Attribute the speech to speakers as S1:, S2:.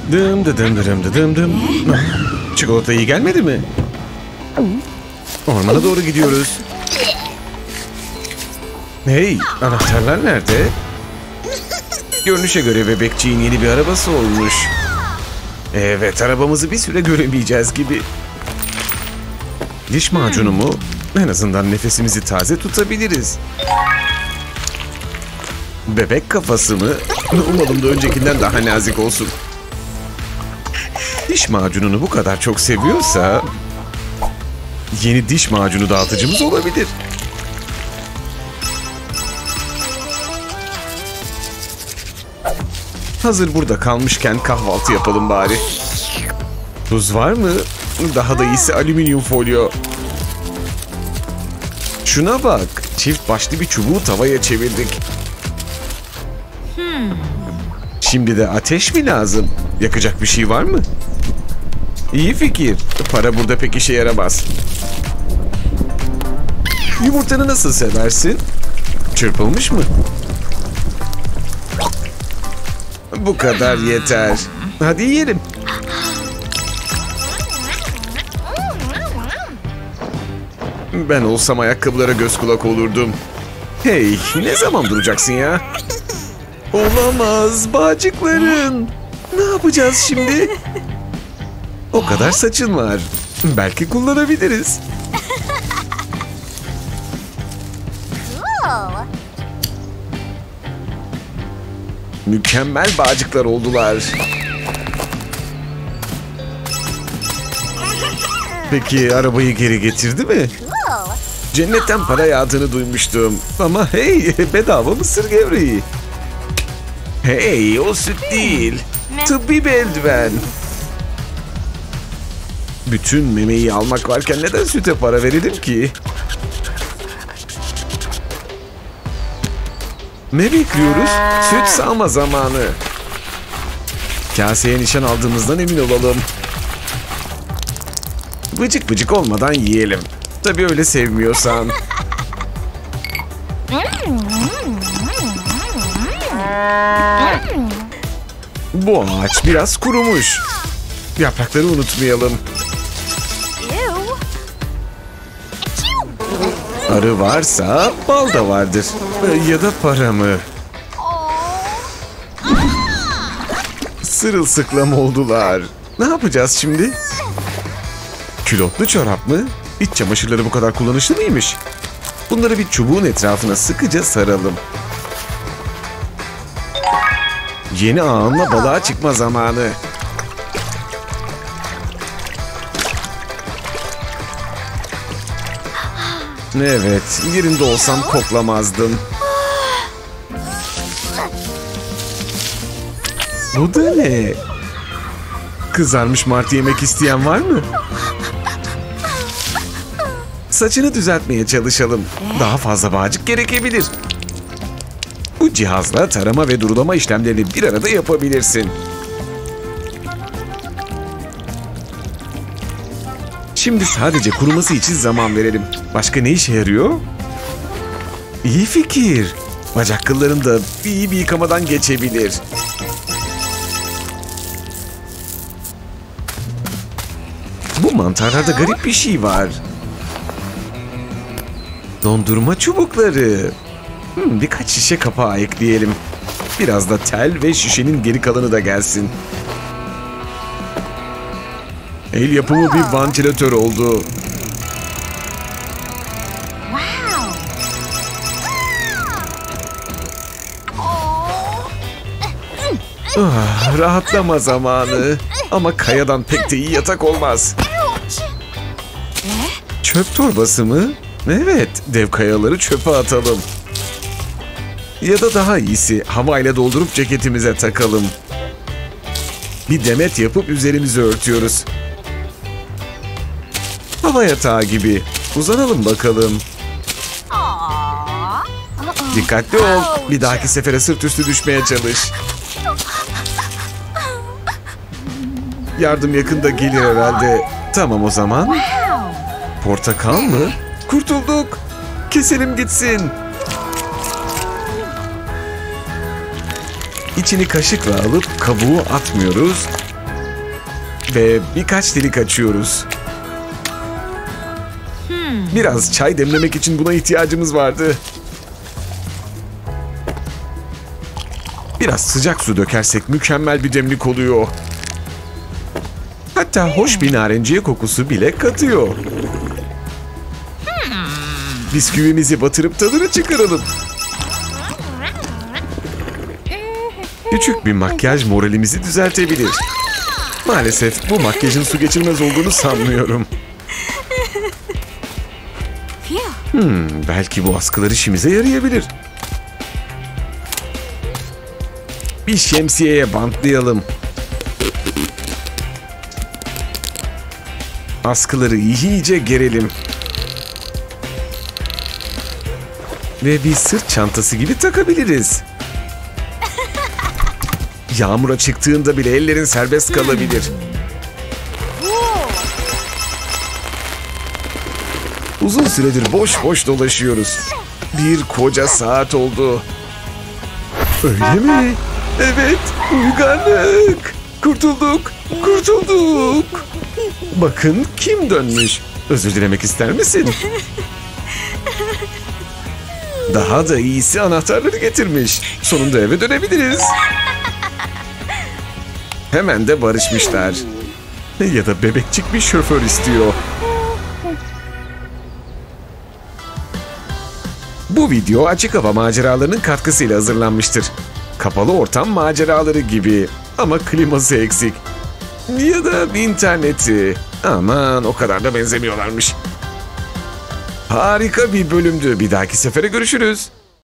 S1: Dım dıdım dıdım dıdım dım. Çikolata iyi gelmedi mi? Ormana doğru gidiyoruz. Hey, anahtarlar nerede? Görünüşe göre bebekçiğin yeni bir arabası olmuş. Evet, arabamızı bir süre göremeyeceğiz gibi. Diş macunu mu? En azından nefesimizi taze tutabiliriz. Bebek kafası mı? Umalım da öncekinden daha nazik olsun. Diş macununu bu kadar çok seviyorsa yeni diş macunu dağıtıcımız olabilir. Hazır burada kalmışken kahvaltı yapalım bari. Tuz var mı? Daha da iyisi alüminyum folyo. Şuna bak. Çift başlı bir çubuğu tavaya çevirdik. Şimdi de ateş mi lazım? Yakacak bir şey var mı? İyi fikir. Para burada pek işe yaramaz. Yumurtanı nasıl seversin? Çırpılmış mı? Bu kadar yeter. Hadi yiyelim. Ben olsam ayakkabılara göz kulak olurdum. Hey, ne zaman duracaksın ya? Olamaz, bağcıkların. Ne yapacağız şimdi? O kadar saçın var. Belki kullanabiliriz. Mükemmel bağcıklar oldular. Peki arabayı geri getirdi mi? Cennetten para yağdığını duymuştum. Ama hey, bedava mısır gevreği. Hey, o süt değil. Tıbbi bir eldiven. Bütün memeyi almak varken neden süte para verelim ki? Ne bekliyoruz? Süt sağma zamanı. Kaseye nişan aldığımızdan emin olalım. Bıcık bıcık olmadan yiyelim. Tabii öyle sevmiyorsan. Bu ağaç biraz kurumuş. Yaprakları unutmayalım. Arı varsa bal da vardır. Ya da para mı? Sırılsıklam oldular. Ne yapacağız şimdi? Külotlu çorap mı? İç çamaşırları bu kadar kullanışlı mıymış? Bunları bir çubuğun etrafına sıkıca saralım. Yeni ağınla balığa çıkma zamanı. Evet, yerinde olsam koklamazdım. Bu da ne? Kızarmış martı yemek isteyen var mı? Saçını düzeltmeye çalışalım. Daha fazla bağcık gerekebilir. Bu cihazla tarama ve durulama işlemlerini bir arada yapabilirsin. Şimdi sadece kuruması için zaman verelim. Başka ne işe yarıyor? İyi fikir. Bacak kılların da iyi bir yıkamadan geçebilir. Bu mantarlarda garip bir şey var. Dondurma çubukları. Birkaç şişe kapağı ekleyelim. Biraz da tel ve şişenin geri kalanı da gelsin. El yapımı bir vantilatör oldu. Rahatlama zamanı. Ama kayadan pek de iyi yatak olmaz. Çöp torbası mı? Evet, dev kayaları çöpe atalım. Ya da daha iyisi havayla doldurup ceketimize takalım. Bir demet yapıp üzerimizi örtüyoruz. Hava yatağı gibi. Uzanalım bakalım. Dikkatli ol. Bir dahaki sefere sırt üstü düşmeye çalış. Yardım yakında gelir herhalde. Tamam o zaman. Portakal mı? Kurtulduk. Keselim gitsin. İçini kaşıkla alıp kabuğu atmıyoruz. Ve birkaç delik açıyoruz. Biraz çay demlemek için buna ihtiyacımız vardı. Biraz sıcak su dökersek mükemmel bir demlik oluyor. Hatta hoş bir narenciye kokusu bile katıyor. Bisküvimizi batırıp tadını çıkaralım. Küçük bir makyaj moralimizi düzeltebilir. Maalesef bu makyajın su geçirmez olduğunu sanmıyorum. Belki bu askılar işimize yarayabilir. Bir şemsiyeye bantlayalım. Askıları iyice gerelim. Ve bir sırt çantası gibi takabiliriz. Yağmura çıktığında bile ellerin serbest kalabilir. Uzun süredir boş boş dolaşıyoruz. Bir koca saat oldu. Öyle mi? Evet, uygarlık. Kurtulduk, kurtulduk. Bakın kim dönmüş. Özür dilemek ister misin? Daha da iyisi anahtarları getirmiş. Sonunda eve dönebiliriz. Hemen de barışmışlar. Ya da bebekçik bir şoför istiyor. Bu video açık hava maceralarının katkısıyla hazırlanmıştır. Kapalı ortam maceraları gibi ama kliması eksik. Ya da interneti. Aman o kadar da benzemiyorlarmış. Harika bir bölümdü. Bir dahaki sefere görüşürüz.